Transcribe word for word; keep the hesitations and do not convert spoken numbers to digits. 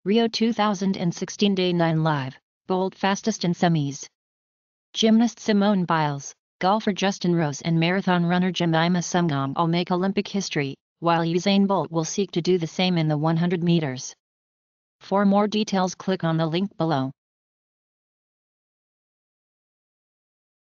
Rio two thousand sixteen Day nine Live, Bolt fastest in semis. Gymnast Simone Biles, golfer Justin Rose and marathon runner Jemima Sumgong all make Olympic history, while Usain Bolt will seek to do the same in the one hundred meters. For more details click on the link below.